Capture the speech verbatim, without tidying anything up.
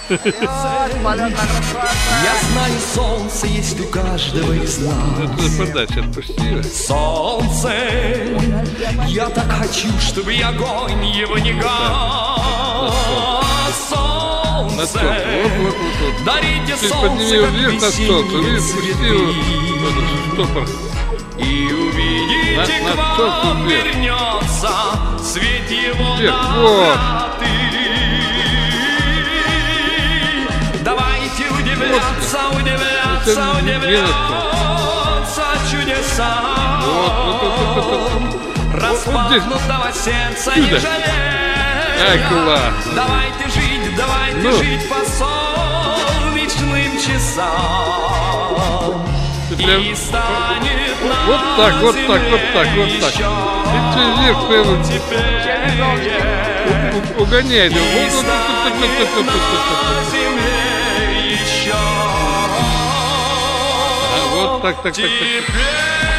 Я знаю, солнце есть у каждого из нас. Это подача отпустила. Солнце, я так хочу, чтобы и огонь его не гас. Солнце, вот, вот, вот, вот. дарите Ты солнце, подними как вверх на солнце, весенние видишь, пустила цветы. штопор. И увидите, На- к на солнце вам вверх. вернется свет его Вверх, вот. доброты. Давайте удивляться, удивляться, Это не удивляться чудесам. Вот, вот, вот, вот, вот, вот. Распахнутого сердца не Чудо. жалеем. Ай, класс. Давайте жить, давайте Ну. жить по солнечным часам. Ты прям- И станет Вот на так, вот так, вот так, вот земле так. еще И ты вверх прямо теплее. у- угоняй. Вот, И вот, вот, вот, вот, вот, вот, вот, вот, вот. на земле еще А, вот так, так, так, так. теплее.